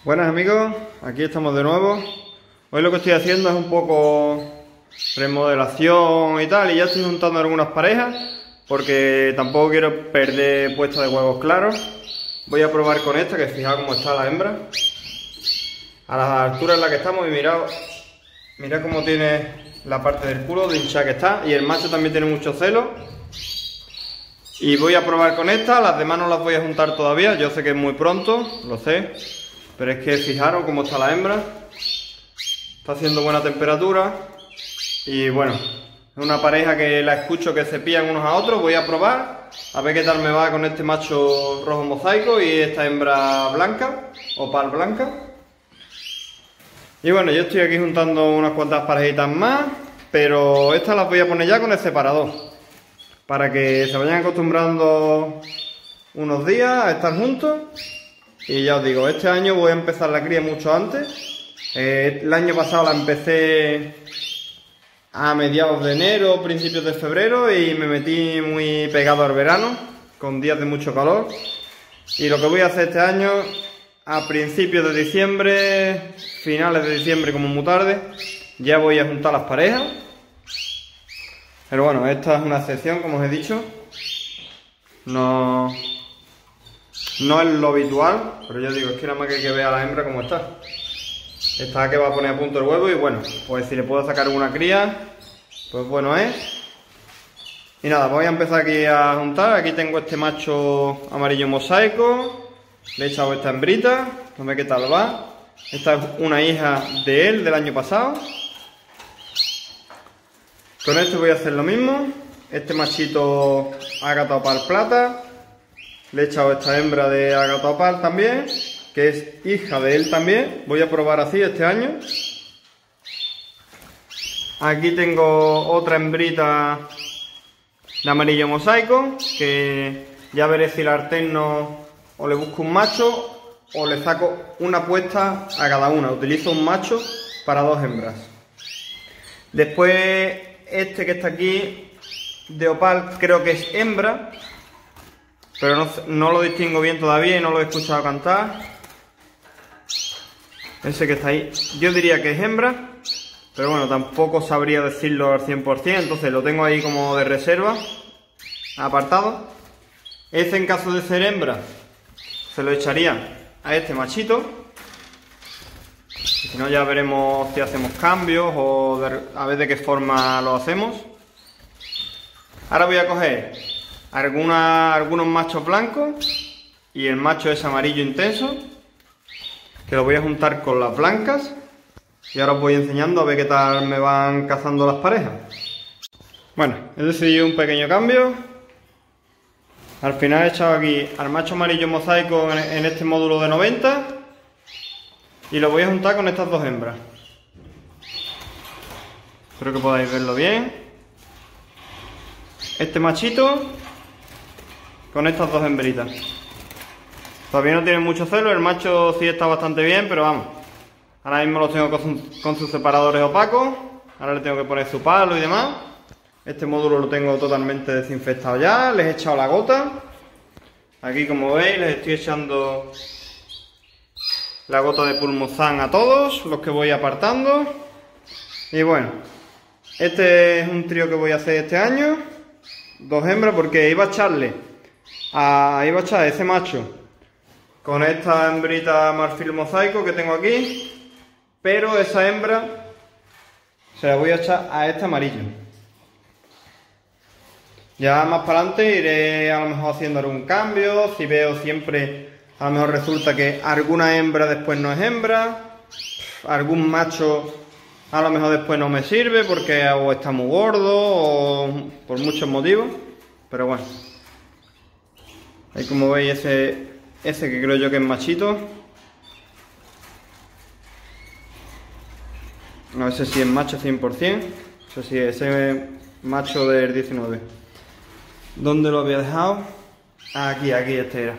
Buenas amigos, aquí estamos de nuevo. Hoy lo que estoy haciendo es un poco remodelación y tal, y ya estoy juntando algunas parejas porque tampoco quiero perder puesta de huevos claros. Voy a probar con esta, que fijaos cómo está la hembra a la altura en la que estamos, y mirad cómo tiene la parte del culo de hinchada que está, y el macho también tiene mucho celo. Y voy a probar con esta, las demás no las voy a juntar todavía, yo sé que es muy pronto, lo sé. Pero es que fijaros cómo está la hembra. Está haciendo buena temperatura. Y bueno, es una pareja que la escucho que se pillan unos a otros. Voy a probar a ver qué tal me va con este macho rojo mosaico y esta hembra blanca, opal blanca. Y bueno, yo estoy aquí juntando unas cuantas parejitas más, pero estas las voy a poner ya con el separador, para que se vayan acostumbrando unos días a estar juntos. Y ya os digo, este año voy a empezar la cría mucho antes. El año pasado la empecé a mediados de enero, principios de febrero, y me metí muy pegado al verano, con días de mucho calor. Y lo que voy a hacer este año, a principios de diciembre, finales de diciembre como muy tarde, ya voy a juntar las parejas. Pero bueno, esta es una excepción, como os he dicho. No es lo habitual, pero yo digo, es que nada más que hay que ver a la hembra cómo está. Esta que va a poner a punto el huevo, y bueno, pues si le puedo sacar una cría, pues bueno es. Y nada, voy a empezar aquí a juntar. Aquí tengo este macho amarillo mosaico, le he echado esta hembrita, no sé qué tal va. Esta es una hija de él del año pasado. Con este voy a hacer lo mismo. Este machito ágata opal plata. Le he echado esta hembra de ágata opal también, que es hija de él también. Voy a probar así este año. Aquí tengo otra hembrita de amarillo mosaico, que ya veré si la alterno o le busco un macho o le saco una puesta a cada una. Utilizo un macho para dos hembras. Después este que está aquí de opal creo que es hembra, pero no lo distingo bien todavía y no lo he escuchado cantar. Ese que está ahí, yo diría que es hembra, pero bueno, tampoco sabría decirlo al 100%, entonces lo tengo ahí como de reserva, apartado. Ese, en caso de ser hembra, se lo echaría a este machito. Y si no, ya veremos si hacemos cambios o a ver de qué forma lo hacemos. Ahora voy a coger algunos machos blancos y el macho es amarillo intenso, que lo voy a juntar con las blancas, y ahora os voy enseñando a ver qué tal me van cazando las parejas. Bueno, he decidido un pequeño cambio. Al final he echado aquí al macho amarillo mosaico en este módulo de 90 y lo voy a juntar con estas dos hembras. Espero que podáis verlo bien. Este machito con estas dos hembritas. Todavía no tiene mucho celo, el macho sí está bastante bien, pero vamos. Ahora mismo los tengo con sus separadores opacos. Ahora le tengo que poner su palo y demás. Este módulo lo tengo totalmente desinfectado ya. Les he echado la gota. Aquí, como veis, les estoy echando la gota de pulmozán a todos los que voy apartando. Y bueno, este es un trío que voy a hacer este año. Dos hembras, porque iba a echar a ese macho con esta hembrita marfil mosaico que tengo aquí, pero esa hembra se la voy a echar a este amarillo. Ya más para adelante iré a lo mejor haciendo algún cambio, si veo siempre, a lo mejor resulta que alguna hembra después no es hembra, algún macho a lo mejor después no me sirve porque o está muy gordo o por muchos motivos, pero bueno. Ahí, como veis, ese que creo yo que es machito. No sé si es macho 100%. Eso sí, ese es macho del 19. ¿Dónde lo había dejado? Aquí este era.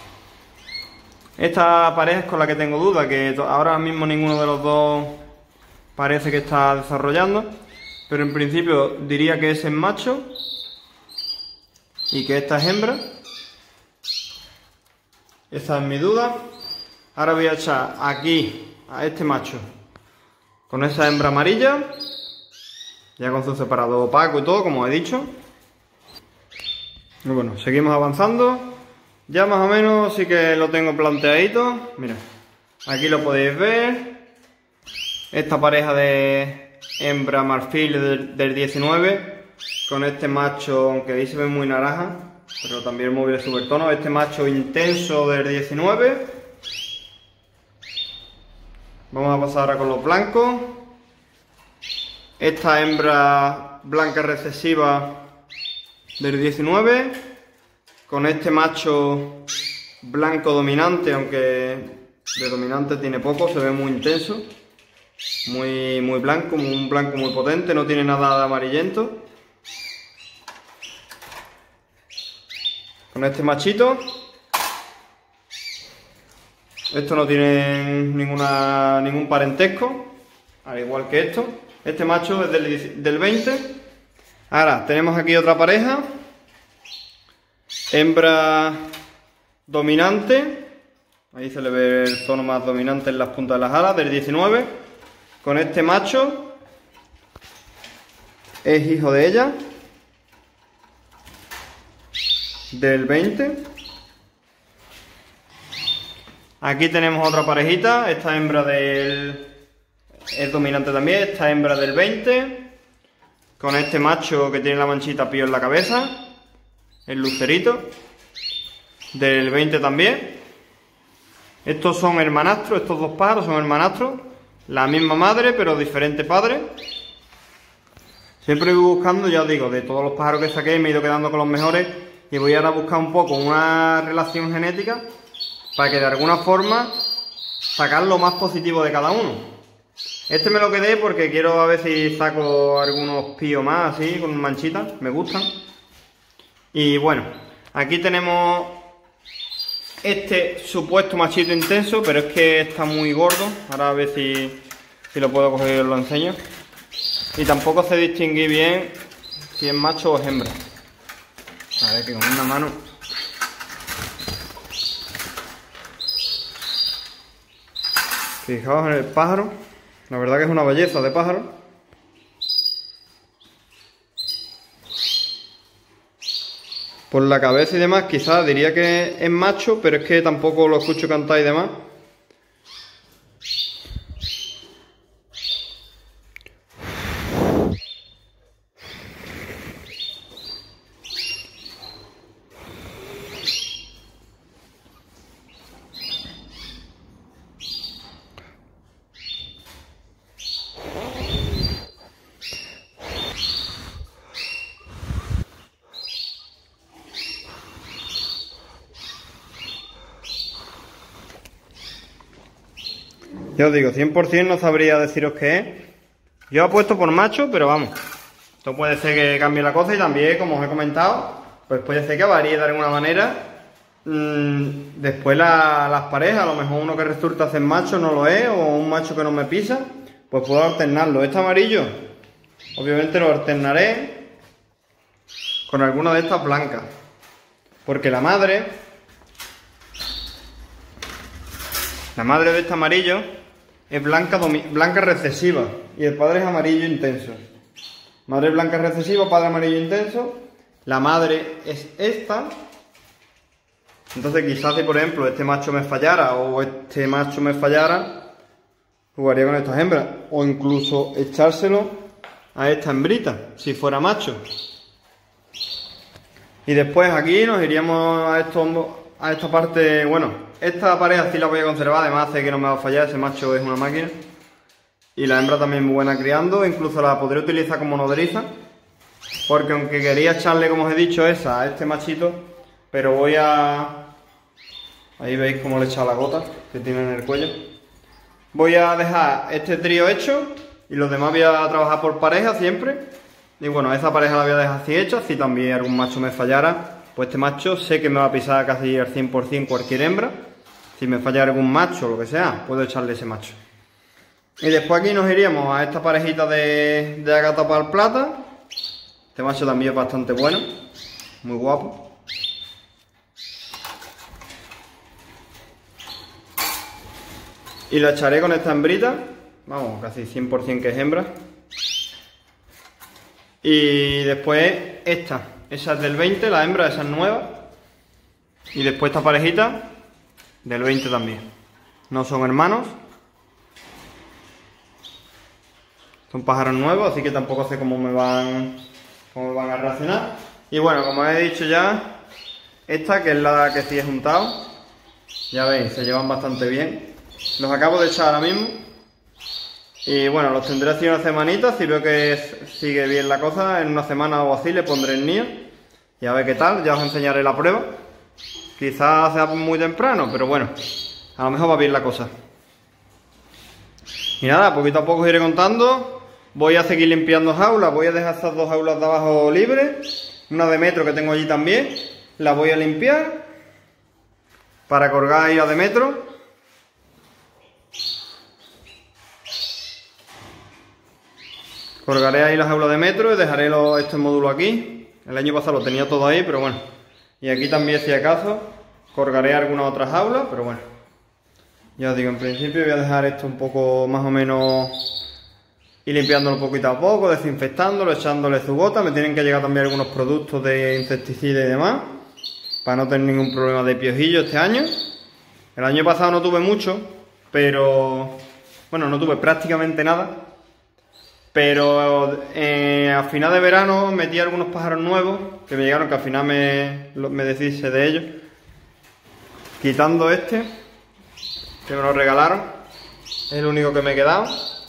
Esta pareja es con la que tengo duda, que ahora mismo ninguno de los dos parece que está desarrollando, pero en principio diría que ese es macho y que esta es hembra. Esa es mi duda. Ahora voy a echar aquí a este macho con esa hembra amarilla, ya con su separador opaco y todo, como he dicho. Y bueno, seguimos avanzando. Ya más o menos sí que lo tengo planteadito. Mira, aquí lo podéis ver. Esta pareja de hembra marfil del 19 con este macho, aunque ahí se ve muy naranja, pero también el móvil es super tono. Este macho intenso del 19. Vamos a pasar ahora con los blancos. Esta hembra blanca recesiva del 19 con este macho blanco dominante, aunque de dominante tiene poco, se ve muy intenso, muy blanco, un blanco muy potente, no tiene nada de amarillento. Con este machito, esto no tiene ningún parentesco, al igual que esto. Este macho es del 20. Ahora tenemos aquí otra pareja, hembra dominante, ahí se le ve el tono más dominante en las puntas de las alas, del 19, con este macho, es hijo de ella, del 20. Aquí tenemos otra parejita, esta hembra es dominante también, esta hembra del 20, con este macho que tiene la manchita pío en la cabeza, el lucerito, del 20 también. Estos son hermanastros, estos dos pájaros son hermanastros, la misma madre pero diferente padre. Siempre voy buscando, ya os digo, de todos los pájaros que saqué me he ido quedando con los mejores y voy ahora a buscar un poco una relación genética para que de alguna forma sacar lo más positivo de cada uno. Este me lo quedé porque quiero a ver si saco algunos píos más así, con manchitas, me gustan. Y bueno, aquí tenemos este supuesto machito intenso, pero es que está muy gordo. Ahora a ver si lo puedo coger y os lo enseño. Y tampoco sé distinguir bien si es macho o es hembra. A ver, que con una mano... Fijaos en el pájaro. La verdad que es una belleza de pájaro. Por la cabeza y demás, quizás diría que es macho, pero es que tampoco lo escucho cantar y demás. Ya os digo, 100% no sabría deciros qué es. Yo apuesto por macho, pero vamos. Esto puede ser que cambie la cosa y también, como os he comentado, pues puede ser que varíe de alguna manera. Después las parejas, a lo mejor uno que resulta ser macho no lo es, o un macho que no me pisa, pues puedo alternarlo. Este amarillo, obviamente lo alternaré con alguna de estas blancas. Porque la madre de este amarillo es blanca recesiva y el padre es amarillo intenso. Madre blanca recesiva, padre amarillo intenso. La madre es esta. Entonces quizás si por ejemplo este macho me fallara o este macho me fallara, jugaría con estas hembras. O incluso echárselo a esta hembrita, si fuera macho. Y después aquí nos iríamos a esta parte, bueno, esta pareja sí la voy a conservar, además sé que no me va a fallar, ese macho es una máquina. Y la hembra también muy buena criando, incluso la podré utilizar como nodriza. Porque aunque quería echarle, como os he dicho, esa a este machito, pero voy a... Ahí veis cómo le he echado la gota que tiene en el cuello. Voy a dejar este trío hecho y los demás voy a trabajar por pareja siempre. Y bueno, esa pareja la voy a dejar así hecha, si también algún macho me fallara. Pues este macho sé que me va a pisar casi al 100% cualquier hembra. Si me falla algún macho o lo que sea, puedo echarle ese macho. Y después aquí nos iríamos a esta parejita de Agatapal Plata. Este macho también es bastante bueno, muy guapo. Y la echaré con esta hembrita. Vamos, casi 100% que es hembra. Y después esta. Esa es del 20, la hembra, esa es nueva. Y después esta parejita del 20 también. No son hermanos. Son pájaros nuevos, así que tampoco sé cómo me van a reaccionar. Y bueno, como he dicho ya, esta que es la que sí he juntado. Ya veis, se llevan bastante bien. Los acabo de echar ahora mismo. Y bueno, los tendré así una semanita. Si veo que sigue bien la cosa, en una semana o así le pondré el nido. Y a ver qué tal, ya os enseñaré la prueba. Quizás sea muy temprano, pero bueno, a lo mejor va bien la cosa. Y nada, poquito a poco os iré contando. Voy a seguir limpiando jaulas. Voy a dejar esas dos jaulas de abajo libres. Una de metro que tengo allí también. La voy a limpiar para colgar ahí la de metro. Colgaré ahí la jaula de metro y dejaré este módulo aquí. El año pasado lo tenía todo ahí, pero bueno. Y aquí también, si acaso, colgaré alguna otra jaula, pero bueno. Ya os digo, en principio voy a dejar esto un poco más o menos... Y limpiándolo poquito a poco, desinfectándolo, echándole su gota. Me tienen que llegar también algunos productos de insecticida y demás, para no tener ningún problema de piojillo este año. El año pasado no tuve mucho, pero... Bueno, no tuve prácticamente nada. Pero a final de verano metí algunos pájaros nuevos que me llegaron, que al final me deshice de ellos. Quitando este, que me lo regalaron. Es el único que me he quedado.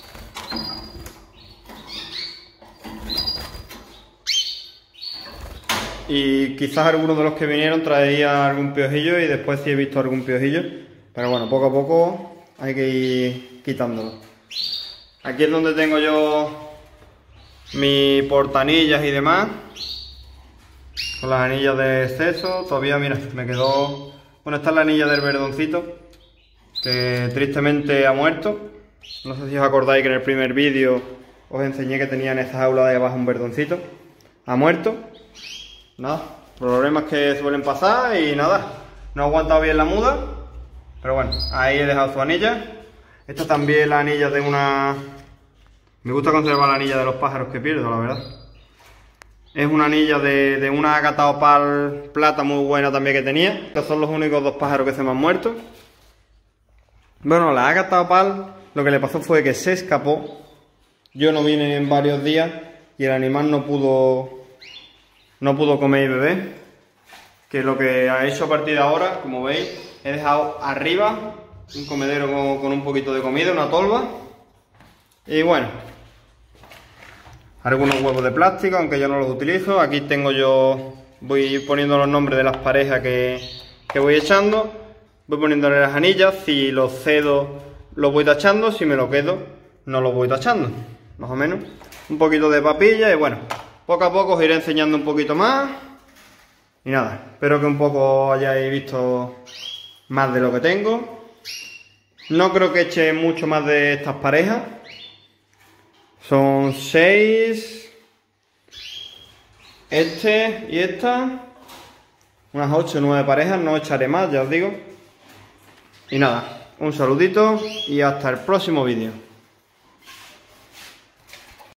Y quizás algunos de los que vinieron traía algún piojillo y después sí he visto algún piojillo. Pero bueno, poco a poco hay que ir quitándolo. Aquí es donde tengo yo mis portanillas y demás. Con las anillas de exceso. Todavía, mira, me quedó... Bueno, esta es la anilla del verdoncito, que tristemente ha muerto. No sé si os acordáis que en el primer vídeo os enseñé que tenía en esa jaula de abajo un verdoncito. Ha muerto. Nada, problemas que suelen pasar y nada, no ha aguantado bien la muda, pero bueno, ahí he dejado su anilla. Esta también es la anilla de una... Me gusta conservar la anilla de los pájaros que pierdo, la verdad. Es una anilla de una ágata opal plata muy buena también que tenía. Estos son los únicos dos pájaros que se me han muerto. Bueno, la ágata opal lo que le pasó fue que se escapó. Yo no vine en varios días y el animal no pudo comer y beber, que lo que ha hecho a partir de ahora, como veis, he dejado arriba un comedero con un poquito de comida, una tolva, y bueno, algunos huevos de plástico, aunque yo no los utilizo. Aquí tengo yo, voy poniendo los nombres de las parejas que voy echando, voy poniéndole las anillas. Si los cedo los voy tachando, si me lo quedo no los voy tachando, más o menos. Un poquito de papilla y bueno, poco a poco os iré enseñando un poquito más. Y nada, espero que un poco hayáis visto más de lo que tengo. No creo que eche mucho más de estas parejas. Son 6. Este y esta. Unas 8 o 9 parejas, no echaré más, ya os digo. Y nada, un saludito y hasta el próximo vídeo.